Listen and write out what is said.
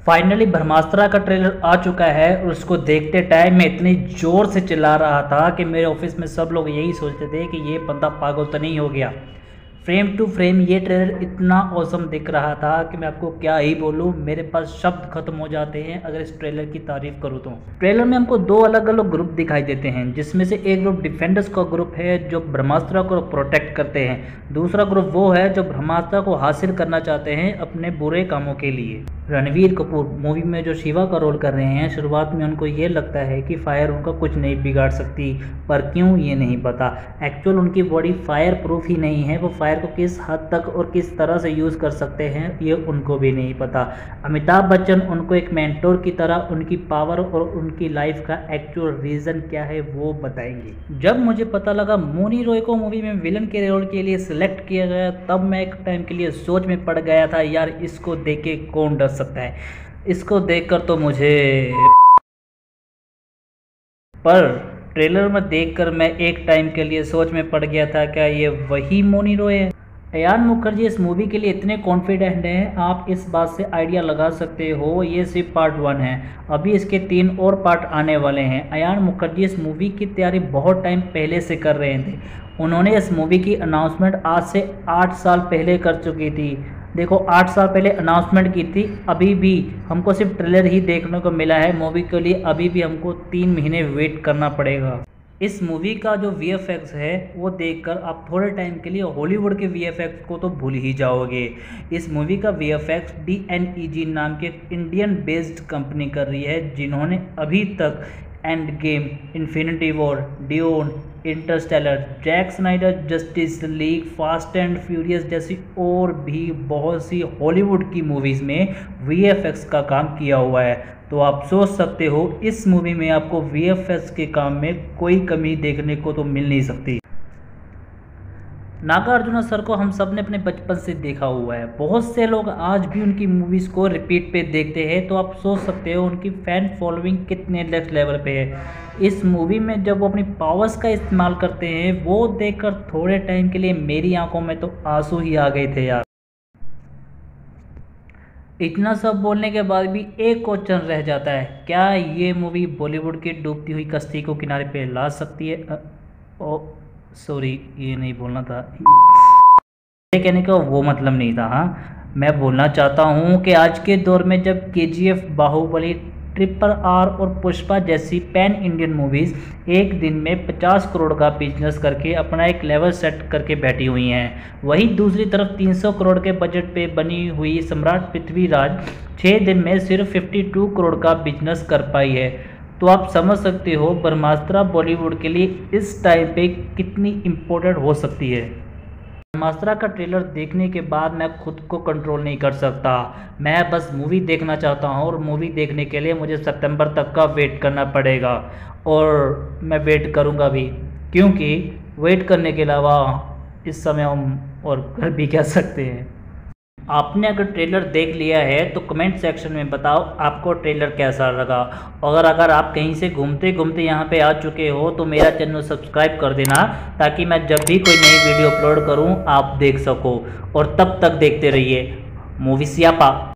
Finally ब्रह्मास्त्र का trailer आ चुका है और उसको देखते टाइम मैं इतनी ज़ोर से चिल्ला रहा था कि मेरे ऑफिस में सब लोग यही सोचते थे कि ये बंदा पागल तो नहीं हो गया। फ्रेम टू फ्रेम ये ट्रेलर इतना औसम दिख रहा था कि मैं आपको क्या ही बोलूँ, मेरे पास शब्द खत्म हो जाते हैं अगर इस ट्रेलर की तारीफ करूँ तो। ट्रेलर में हमको दो अलग अलग ग्रुप दिखाई देते हैं, जिसमें से एक ग्रुप डिफेंडर्स का ग्रुप है जो ब्रह्मास्त्र को प्रोटेक्ट करते हैं, दूसरा ग्रुप वो है जो ब्रह्मास्त्र को हासिल करना चाहते हैं अपने बुरे कामों के लिए। रणवीर कपूर मूवी में जो शिवा का रोल कर रहे हैं, शुरुआत में उनको ये लगता है कि फायर उनका कुछ नहीं बिगाड़ सकती, पर क्यों ये नहीं पता। एक्चुअल उनकी बॉडी फायर प्रूफ ही नहीं है, वो फायर को किस हद तक और किस तरह से यूज़ कर सकते हैं ये उनको भी नहीं पता। अमिताभ बच्चन उनको एक मेंटोर की तरह उनकी पावर और उनकी लाइफ का एक्चुअल रीज़न क्या है वो बताएंगे। जब मुझे पता लगा मोनी रॉय को मूवी में विलन के रोल के लिए सिलेक्ट किया गया, तब मैं एक टाइम के लिए सोच में पड़ गया था, यार इसको देख के कौन डर सकता है। इसको देखकर तो मुझे, पर ट्रेलर में देखकर मैं एक टाइम के लिए सोच में पड़ गया था, क्या ये वही मोनी रॉय है। अयान मुखर्जी इस मूवी के लिए इतने कॉन्फिडेंट हैं, आप इस बात से आइडिया लगा सकते हो ये सिर्फ पार्ट 1 है, अभी इसके 3 और पार्ट आने वाले हैं। अयान मुखर्जी इस मूवी की तैयारी बहुत टाइम पहले से कर रहे थे। उन्होंने इस मूवी की अनाउंसमेंट आज से 8 साल पहले कर चुकी थी। देखो 8 साल पहले अनाउंसमेंट की थी, अभी भी हमको सिर्फ ट्रेलर ही देखने को मिला है। मूवी के लिए अभी भी हमको 3 महीने वेट करना पड़ेगा। इस मूवी का जो VFX है वो देखकर आप थोड़े टाइम के लिए हॉलीवुड के VFX को तो भूल ही जाओगे। इस मूवी का VFX DNEG नाम के इंडियन बेस्ड कंपनी कर रही है, जिन्होंने अभी तक Endgame, Infinity War, Dune, Interstellar, Jack Snyder Justice League, Fast and Furious जैसी और भी बहुत सी हॉलीवुड की मूवीज़ में VFX का काम किया हुआ है। तो आप सोच सकते हो इस मूवी में आपको VFX के काम में कोई कमी देखने को तो मिल नहीं सकती। नागार्जुन सर को हम सब ने अपने बचपन से देखा हुआ है, बहुत से लोग आज भी उनकी मूवीज़ को रिपीट पे देखते हैं, तो आप सोच सकते हो उनकी फ़ैन फॉलोइंग कितने नेक्स्ट लेवल पे है। इस मूवी में जब वो अपनी पावर्स का इस्तेमाल करते हैं वो देखकर थोड़े टाइम के लिए मेरी आंखों में तो आंसू ही आ गए थे यार। इतना सब बोलने के बाद भी एक क्वेश्चन रह जाता है, क्या ये मूवी बॉलीवुड की डूबती हुई कश्ती को किनारे पे ला सकती है। ओ सॉरी, ये नहीं बोलना था, ये कहने का वो मतलब नहीं था। हाँ, मैं बोलना चाहता हूँ कि आज के दौर में जब KGF, बाहुबली, RRR और पुष्पा जैसी पैन इंडियन मूवीज़ एक दिन में 50 करोड़ का बिजनेस करके अपना एक लेवल सेट करके बैठी हुई हैं, वहीं दूसरी तरफ 300 करोड़ के बजट पे बनी हुई सम्राट पृथ्वीराज 6 दिन में सिर्फ 52 करोड़ का बिजनेस कर पाई है। तो आप समझ सकते हो ब्रह्मास्त्र बॉलीवुड के लिए इस टाइम पे कितनी इम्पोर्टेंट हो सकती है। ब्रह्मास्त्र का ट्रेलर देखने के बाद मैं खुद को कंट्रोल नहीं कर सकता, मैं बस मूवी देखना चाहता हूँ और मूवी देखने के लिए मुझे सितंबर तक का वेट करना पड़ेगा और मैं वेट करूँगा भी, क्योंकि वेट करने के अलावा इस समय हम और कर भी क्या सकते हैं। आपने अगर ट्रेलर देख लिया है तो कमेंट सेक्शन में बताओ आपको ट्रेलर कैसा लगा। अगर आप कहीं से घूमते घूमते यहाँ पे आ चुके हो तो मेरा चैनल सब्सक्राइब कर देना, ताकि मैं जब भी कोई नई वीडियो अपलोड करूँ आप देख सको। और तब तक देखते रहिए मूवी सियापा।